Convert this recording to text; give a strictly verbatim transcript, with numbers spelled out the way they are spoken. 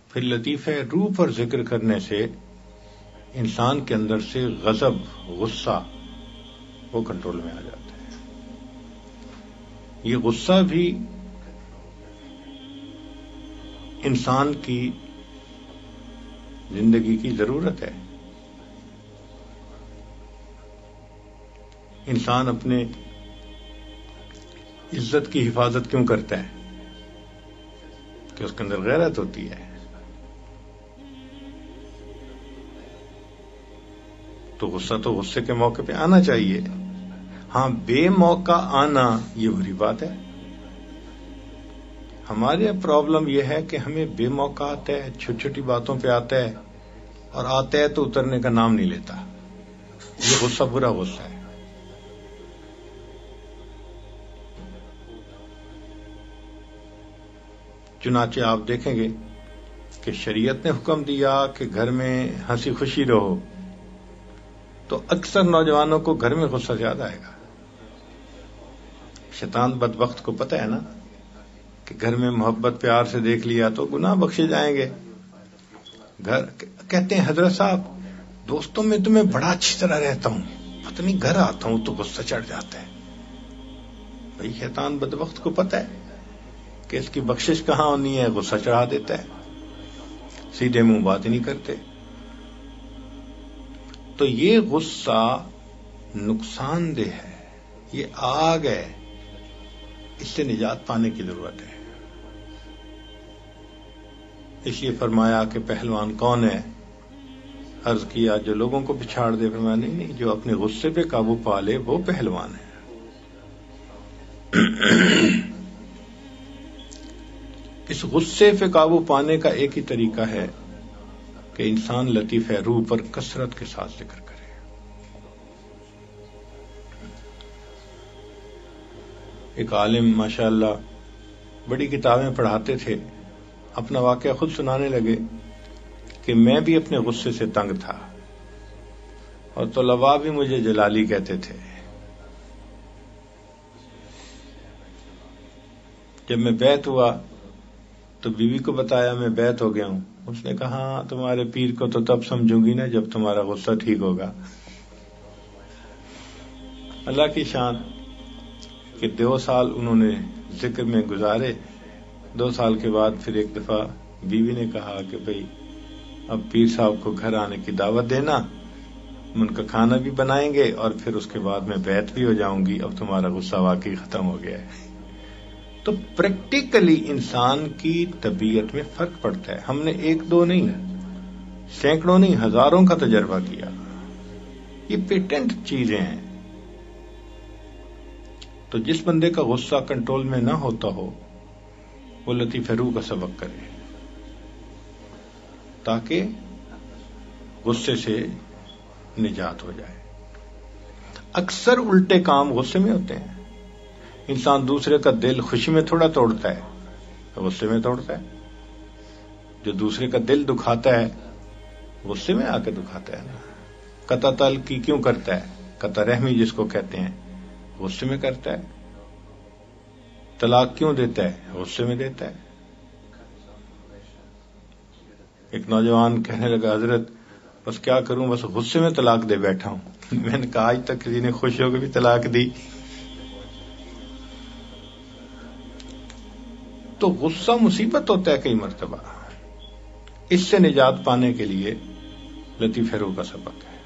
پھر لطیفہ روح پر ذکر کرنے سے انسان کے اندر سے غضب، غصہ وہ کنٹرول میں آ جاتا ہے. یہ غصہ بھی انسان کی زندگی کی ضرورت ہے. انسان اپنے عزت کی حفاظت کیوں کرتا ہے؟ کہ اس کے اندر غیرت ہوتی ہے. تو غصہ تو غصے کے موقع پہ آنا چاہیے. ہاں، بے موقع آنا یہ بری بات ہے. ہمارے پرابلم یہ ہے کہ ہمیں بے موقع آتا ہے، چھوٹی چھوٹی باتوں پہ آتا ہے، اور آتا ہے تو اترنے کا نام نہیں لیتا. یہ غصہ برا غصہ ہے. چنانچہ آپ دیکھیں گے کہ شریعت نے حکم دیا کہ گھر میں ہنسی خوشی رہو، تو اکثر نوجوانوں کو گھر میں غصہ زیادہ آئے گا. شیطان بدبخت کو پتہ ہے نا کہ گھر میں محبت پیار سے دیکھ لیا تو گناہ بخشے جائیں گے. گھر کہتے ہیں حضرت صاحب دوستوں میں تو میں بڑا اچھی طرح رہتا ہوں، پتہ نہیں گھر آتا ہوں تو غصہ چڑھ جاتا ہے. بھئی شیطان بدبخت کو پتہ ہے کہ اس کی بخشش کہاں ہونی ہے، غصہ چڑھا دیتا ہے. سیدھے منہ بات نہیں کرتے. تو یہ غصہ نقصان دہ ہے، یہ آگ ہے، اس سے نجات پانے کی ضرورت ہے. اس لیے فرمایا کہ پہلوان کون ہے؟ عرض کیا جو لوگوں کو پچھاڑ دے. فرمایا نہیں نہیں، جو اپنے غصے پہ قابو پا لے وہ پہلوان ہے. اس غصے پہ قابو پانے کا ایک ہی طریقہ ہے کہ انسان لطیفہ روح پر کثرت کے ساتھ ذکر کرے. ایک عالم ماشاءاللہ بڑی کتابیں پڑھاتے تھے، اپنا واقعہ خود سنانے لگے کہ میں بھی اپنے غصے سے تنگ تھا اور طلباء بھی مجھے جلالی کہتے تھے. جب میں بیعت ہوا تو بیوی کو بتایا میں بیعت ہو گیا ہوں. اس نے کہا ہاں تمہارے پیر کو تو تب سمجھوں گی نا جب تمہارا غصہ ٹھیک ہوگا. اللہ کی شان کہ دو سال انہوں نے ذکر میں گزارے. دو سال کے بعد پھر ایک دفعہ بیوی نے کہا کہ بھئی اب پیر صاحب کو گھر آنے کی دعوت دینا، ان کا کھانا بھی بنائیں گے اور پھر اس کے بعد میں بیعت بھی ہو جاؤں گی. اب تمہارا غصہ واقعی ختم ہو گیا ہے. تو پریکٹیکلی انسان کی طبیعت میں فرق پڑتا ہے. ہم نے ایک دو نہیں، سینکڑوں نہیں، ہزاروں کا تجربہ کیا. یہ پیٹنٹ چیزیں ہیں. تو جس بندے کا غصہ کنٹرول میں نہ ہوتا ہو وہ لطیفہ روح کا سبق کرے تاکہ غصے سے نجات ہو جائے. اکثر الٹے کام غصے میں ہوتے ہیں. انسان دوسرے کا دل خوشی میں تھوڑا توڑتا ہے، غصے میں توڑتا ہے. جو دوسرے کا دل دکھاتا ہے غصے میں آ کے دکھاتا ہے نا. قطع تعلقی کیوں کرتا ہے؟ قطع رحمی جس کو کہتے ہیں غصے میں کرتا ہے. طلاق کیوں دیتا ہے؟ غصے میں دیتا ہے. ایک نوجوان کہنے لگا حضرت بس کیا کروں، بس غصے میں طلاق دے بیٹھا ہوں. میں نے کہا آج تک کسی نے خوش ہو کے بھی طلاق دی؟ تو غصہ مصیبت ہوتا ہے کئی مرتبہ. اس سے نجات پانے کے لیے لطیفہ روح کا سبق ہے.